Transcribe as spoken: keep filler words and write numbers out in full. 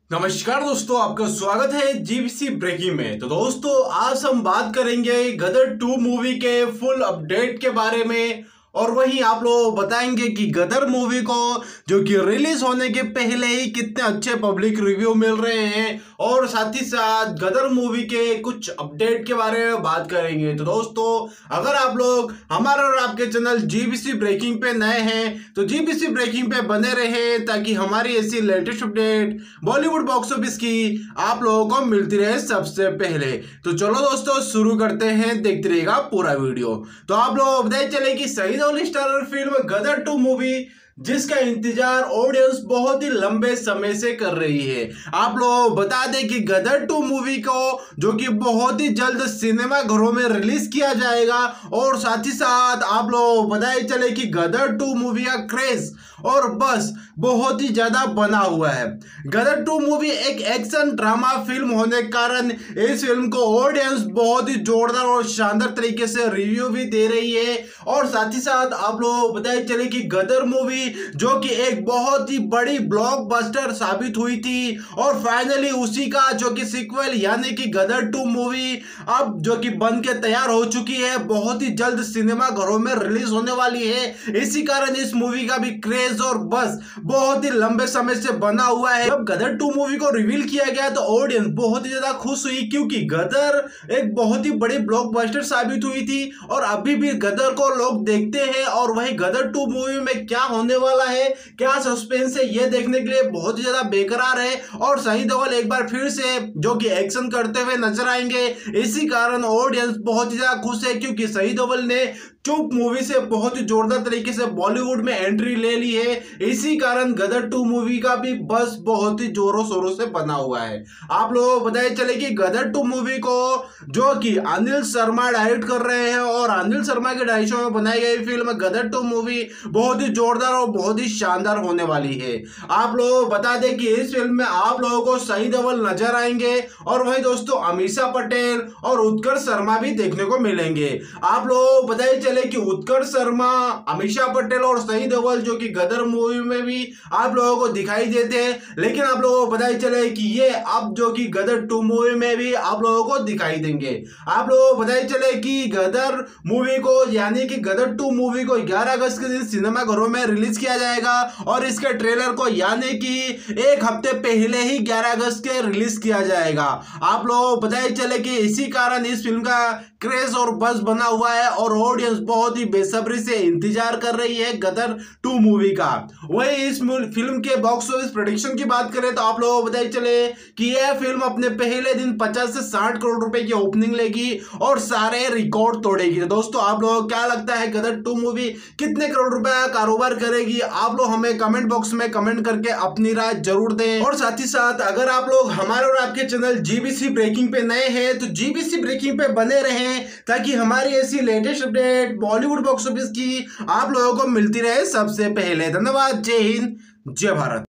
नमस्कार दोस्तों, आपका स्वागत है जीबीसी ब्रेकिंग में। तो दोस्तों, आज हम बात करेंगे गदर टू मूवी के फुल अपडेट के बारे में, और वहीं आप लोग बताएंगे कि गदर मूवी को जो कि रिलीज होने के पहले ही कितने अच्छे पब्लिक रिव्यू मिल रहे हैं, और साथ ही साथ गदर मूवी के कुछ अपडेट के बारे में बात करेंगे। तो दोस्तों, अगर आप लोग हमारे और आपके चैनल जीबीसी ब्रेकिंग पे नए हैं तो जीबीसी ब्रेकिंग पे बने रहे, ताकि हमारी ऐसी latest update Bollywood box office की आप लोगों को मिलती रहे सबसे पहले। तो चलो दोस्तों, शुरू करते हैं, देखते रहिएगा पूरा वीडियो। तो आप लोग बताए चले कि सही starrer film Gadar two movie, जिसका इंतजार ऑडियंस बहुत ही लंबे समय से कर रही है। आप लोग बता दें कि गदर टू मूवी को जो कि बहुत ही जल्द सिनेमा घरों में रिलीज किया जाएगा, और साथ ही साथ आप लोग बताए चले कि गदर टू मूवी का क्रेज और बस बहुत ही ज्यादा बना हुआ है। गदर टू मूवी एक एक्शन ड्रामा फिल्म होने के कारण इस फिल्म को ऑडियंस बहुत ही जोरदार और शानदार तरीके से रिव्यू भी दे रही है। और साथ ही साथ आप लोग बताए चले कि गदर मूवी जो कि एक बहुत ही बड़ी ब्लॉकबस्टर साबित हुई थी, और फाइनली उसी का जो कि सीक्वल यानी कि गदर टू मूवी अब जो कि बन के तैयार हो चुकी है, बहुत ही जल्द सिनेमा घरों में रिलीज होने वाली है। इसी कारण इस मूवी का भी क्रेज और बस बहुत ही लंबे समय से बना हुआ है। जब गदर टू मूवी को रिवील किया गया तो ऑडियंस बहुत ही ज्यादा खुश हुई, क्योंकि गदर एक बहुत ही बड़ी ब्लॉकबस्टर साबित हुई थी, और अभी भी गदर को लोग देखते हैं। और वही गदर टू मूवी में क्या होने वाला है, क्या सस्पेंस है, ये देखने के लिए बहुत ही ज्यादा बेकरार है। और सनी देओल एक बार फिर से जो कि एक्शन करते हुए नजर आएंगे, इसी कारण ऑडियंस बहुत ही ज्यादा खुश है, क्योंकि सनी देओल ने चुप मूवी से बहुत ही जोरदार तरीके से बॉलीवुड में एंट्री ले ली है। इसी कारण गदर टू मूवी का भी बस बहुत ही जोरों शोरों से बना हुआ है। आप लोगों को बताए चले कि गदर टू मूवी को जो कि अनिल शर्मा डायरेक्ट कर रहे हैं, और अनिल शर्मा के डायरेक्शन में बनाई गई फिल्म गदर टू मूवी बहुत ही जोरदार और बहुत ही शानदार होने वाली है। आप लोगों को बता दें कि इस फिल्म में आप लोगों को सनी देओल नजर आएंगे, और वही दोस्तों अमीषा पटेल और उत्कर्ष शर्मा भी देखने को मिलेंगे। आप लोगों को बताए चले कि उत्कर्ष शर्मा, अमीषा पटेल और सनी देओल जो कि गदर मूवी में भी आप लोगों को दिखाई देते हैं, लेकिन आप लोगों को बताई चले कि ये अब जो कि गदर टू मूवी में भी आप लोगों को दिखाई देंगे। आप लोगों को बताई चले कि गदर मूवी को यानी कि गदर टू मूवी को ग्यारह अगस्त के दिन सिनेमा घरों में रिलीज किया जाएगा, और इसके ट्रेलर को यानी कि एक हफ्ते पहले ही ग्यारह अगस्त के रिलीज किया जाएगा। आप लोगों को बताई चले कि इसी कारण इस फिल्म का क्रेज और बज़ बना हुआ है, और ऑडियंस बहुत ही बेसब्री से इंतजार कर रही है गदर टू मूवी का। वही इस फिल्म के बॉक्स ऑफिस प्रेडिक्शन की बात करें तो आप लोगों को बताइए चले कि यह फिल्म अपने पहले दिन पचास से साठ करोड़ रुपए की ओपनिंग लेगी और सारे रिकॉर्ड तोड़ेगी। तो दोस्तों, आप लोगों को क्या लगता है गदर टू मूवी कितने करोड़ रुपए का कारोबार करेगी? आप लोग हमें कमेंट बॉक्स में कमेंट करके अपनी राय जरूर दें। और साथ ही साथ अगर आप लोग हमारे और आपके चैनल जीबीसी ब्रेकिंग पे नए हैं तो जीबीसी ब्रेकिंग पे बने रहें, ताकि हमारी ऐसी latest update Bollywood box office की आप लोगों को मिलती रहे सबसे पहले। धन्यवाद। जय हिंद, जय भारत।